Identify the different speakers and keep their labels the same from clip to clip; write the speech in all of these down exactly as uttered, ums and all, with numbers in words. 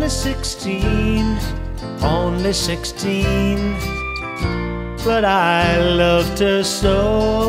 Speaker 1: only sixteen, only sixteen, but I loved her so.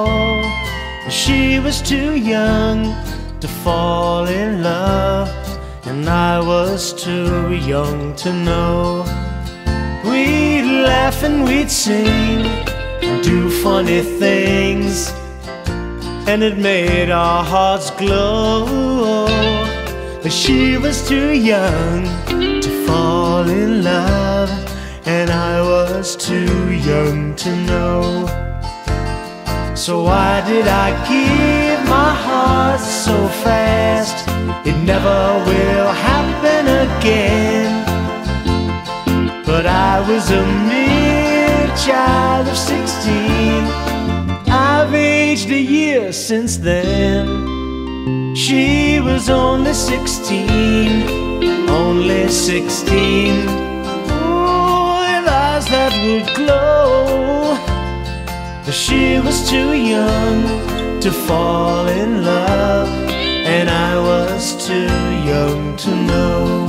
Speaker 1: She was too young to fall in love, and I was too young to know. We'd laugh and we'd sing and do funny things, and it made our hearts glow. But she was too young to fall in love, and I was too young to know. So why did I give my heart so fast? It never will happen again. But I was a mere child of sixteen. I've aged a year since then. She was only sixteen, only sixteen, oh, with eyes that would glow. But she was too young to fall in love, and I was too young to know.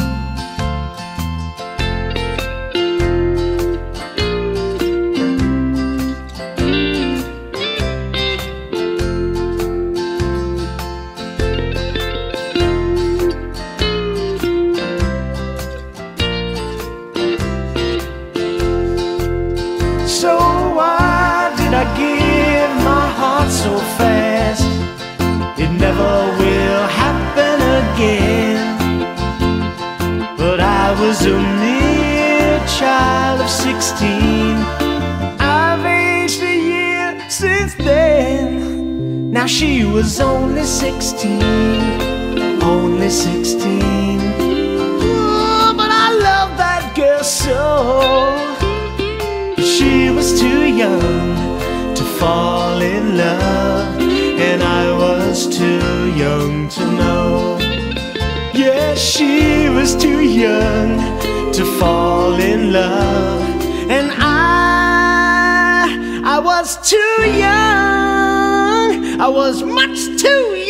Speaker 1: So why did I give my heart so fast? It never will happen again. But I was a mere child of sixteen. I've aged a year since then. Now she was only sixteen, only sixteen. Oh, but I love that girl so. She was too young to fall in love, and I was too young to know. Yeah, she was too young to fall in love, and I, I was too young. I was much too young.